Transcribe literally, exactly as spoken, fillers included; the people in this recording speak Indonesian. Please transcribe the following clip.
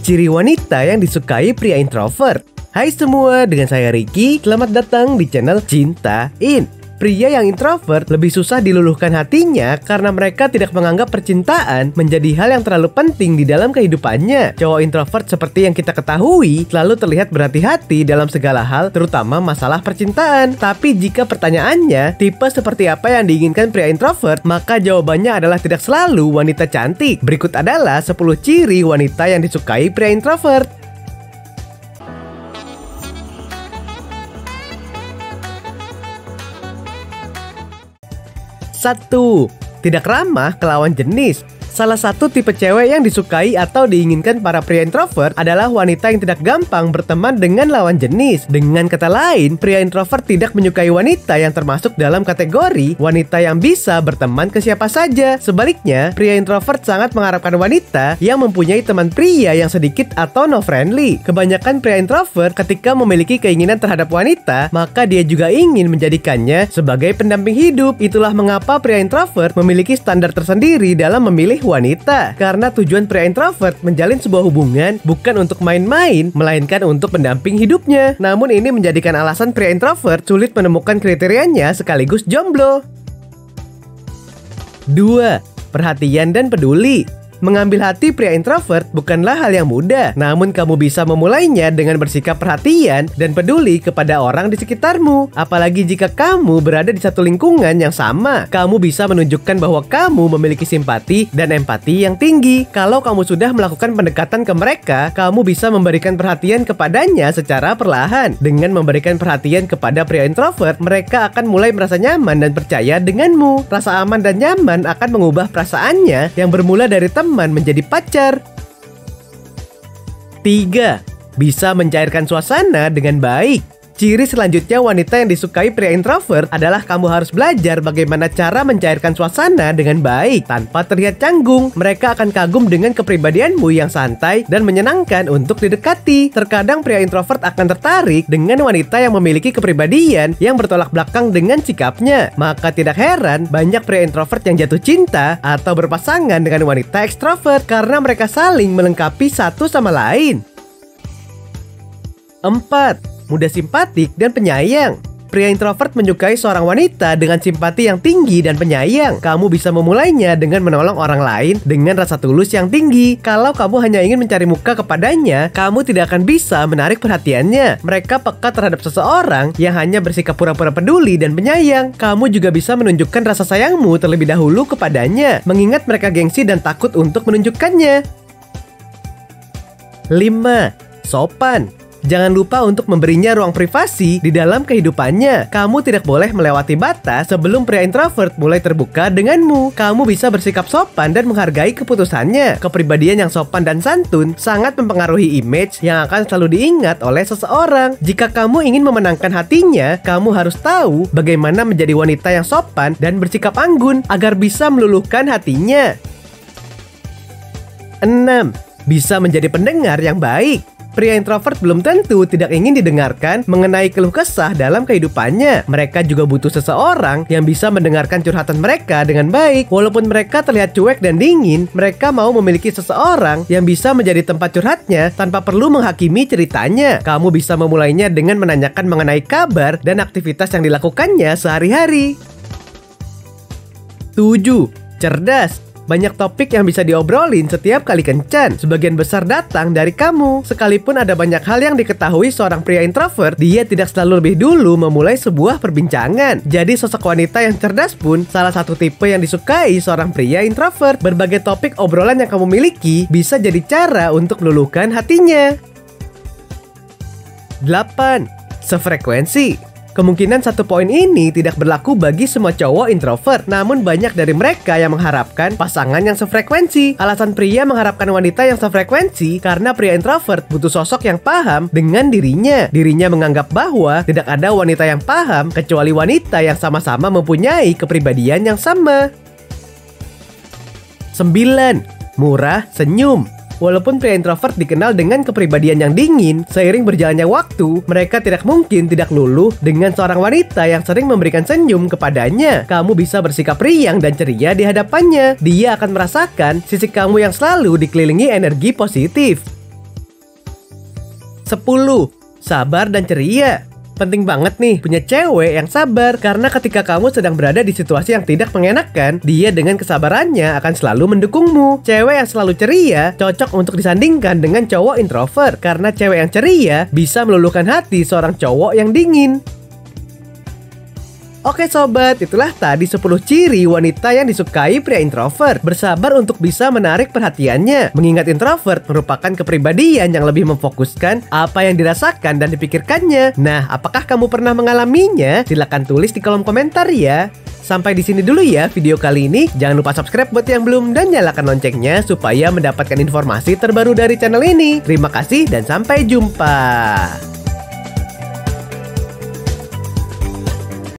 ciri wanita yang disukai pria introvert. Hai semua, dengan saya Ricky. Selamat datang di channel Cintain. Pria yang introvert lebih susah diluluhkan hatinya karena mereka tidak menganggap percintaan menjadi hal yang terlalu penting di dalam kehidupannya. Cowok introvert seperti yang kita ketahui selalu terlihat berhati-hati dalam segala hal, terutama masalah percintaan. Tapi jika pertanyaannya, tipe seperti apa yang diinginkan pria introvert, maka jawabannya adalah tidak selalu wanita cantik. Berikut adalah sepuluh ciri wanita yang disukai pria introvert. Satu. Tidak ramah ke lawan jenis. Salah satu tipe cewek yang disukai atau diinginkan para pria introvert adalah wanita yang tidak gampang berteman dengan lawan jenis. Dengan kata lain, pria introvert tidak menyukai wanita yang termasuk dalam kategori wanita yang bisa berteman ke siapa saja. Sebaliknya, pria introvert sangat mengharapkan wanita yang mempunyai teman pria yang sedikit atau no friendly. Kebanyakan pria introvert ketika memiliki keinginan terhadap wanita, maka dia juga ingin menjadikannya sebagai pendamping hidup. Itulah mengapa pria introvert memiliki standar tersendiri dalam memilih wanita, karena tujuan pria introvert menjalin sebuah hubungan bukan untuk main-main, melainkan untuk pendamping hidupnya. Namun ini menjadikan alasan pria introvert sulit menemukan kriterianya sekaligus jomblo. Dua. Perhatian dan peduli. Mengambil hati pria introvert bukanlah hal yang mudah, namun kamu bisa memulainya dengan bersikap perhatian dan peduli kepada orang di sekitarmu. Apalagi jika kamu berada di satu lingkungan yang sama, kamu bisa menunjukkan bahwa kamu memiliki simpati dan empati yang tinggi. Kalau kamu sudah melakukan pendekatan ke mereka, kamu bisa memberikan perhatian kepadanya secara perlahan. Dengan memberikan perhatian kepada pria introvert, mereka akan mulai merasa nyaman dan percaya denganmu. Rasa aman dan nyaman akan mengubah perasaannya yang bermula dari teman menjadi pacar. Tiga. Bisa mencairkan suasana dengan baik. Ciri selanjutnya wanita yang disukai pria introvert adalah kamu harus belajar bagaimana cara mencairkan suasana dengan baik tanpa terlihat canggung. Mereka akan kagum dengan kepribadianmu yang santai dan menyenangkan untuk didekati. Terkadang pria introvert akan tertarik dengan wanita yang memiliki kepribadian yang bertolak belakang dengan sikapnya. Maka tidak heran banyak pria introvert yang jatuh cinta atau berpasangan dengan wanita ekstrovert karena mereka saling melengkapi satu sama lain. Empat. Mudah simpatik dan penyayang. Pria introvert menyukai seorang wanita dengan simpati yang tinggi dan penyayang. Kamu bisa memulainya dengan menolong orang lain dengan rasa tulus yang tinggi. Kalau kamu hanya ingin mencari muka kepadanya, kamu tidak akan bisa menarik perhatiannya. Mereka peka terhadap seseorang yang hanya bersikap pura-pura peduli dan penyayang. Kamu juga bisa menunjukkan rasa sayangmu terlebih dahulu kepadanya, mengingat mereka gengsi dan takut untuk menunjukkannya. Lima. Sopan. Jangan lupa untuk memberinya ruang privasi di dalam kehidupannya. Kamu tidak boleh melewati batas sebelum pria introvert mulai terbuka denganmu. Kamu bisa bersikap sopan dan menghargai keputusannya. Kepribadian yang sopan dan santun sangat mempengaruhi image yang akan selalu diingat oleh seseorang. Jika kamu ingin memenangkan hatinya, kamu harus tahu bagaimana menjadi wanita yang sopan dan bersikap anggun agar bisa meluluhkan hatinya. Enam. Bisa menjadi pendengar yang baik. Pria introvert belum tentu tidak ingin didengarkan mengenai keluh kesah dalam kehidupannya. Mereka juga butuh seseorang yang bisa mendengarkan curhatan mereka dengan baik. Walaupun mereka terlihat cuek dan dingin, mereka mau memiliki seseorang yang bisa menjadi tempat curhatnya tanpa perlu menghakimi ceritanya. Kamu bisa memulainya dengan menanyakan mengenai kabar dan aktivitas yang dilakukannya sehari-hari. Tujuh. Cerdas. Banyak topik yang bisa diobrolin setiap kali kencan. Sebagian besar datang dari kamu. Sekalipun ada banyak hal yang diketahui seorang pria introvert, dia tidak selalu lebih dulu memulai sebuah perbincangan. Jadi sosok wanita yang cerdas pun salah satu tipe yang disukai seorang pria introvert. Berbagai topik obrolan yang kamu miliki bisa jadi cara untuk meluluhkan hatinya. Delapan. Sefrekuensi. Kemungkinan satu poin ini tidak berlaku bagi semua cowok introvert, namun banyak dari mereka yang mengharapkan pasangan yang sefrekuensi. Alasan pria mengharapkan wanita yang sefrekuensi karena pria introvert butuh sosok yang paham dengan dirinya. Dirinya menganggap bahwa tidak ada wanita yang paham kecuali wanita yang sama-sama mempunyai kepribadian yang sama. Sembilan. Murah senyum. Walaupun pria introvert dikenal dengan kepribadian yang dingin, seiring berjalannya waktu, mereka tidak mungkin tidak luluh dengan seorang wanita yang sering memberikan senyum kepadanya. Kamu bisa bersikap riang dan ceria di hadapannya. Dia akan merasakan sisi kamu yang selalu dikelilingi energi positif. Sepuluh. Sabar dan ceria. Penting banget nih punya cewek yang sabar, karena ketika kamu sedang berada di situasi yang tidak mengenakan, dia dengan kesabarannya akan selalu mendukungmu. Cewek yang selalu ceria cocok untuk disandingkan dengan cowok introvert, karena cewek yang ceria bisa meluluhkan hati seorang cowok yang dingin. Oke sobat, itulah tadi sepuluh ciri wanita yang disukai pria introvert. Bersabar untuk bisa menarik perhatiannya, mengingat introvert merupakan kepribadian yang lebih memfokuskan apa yang dirasakan dan dipikirkannya. Nah, apakah kamu pernah mengalaminya? Silahkan tulis di kolom komentar ya. Sampai di sini dulu ya video kali ini. Jangan lupa subscribe buat yang belum dan nyalakan loncengnya supaya mendapatkan informasi terbaru dari channel ini. Terima kasih dan sampai jumpa.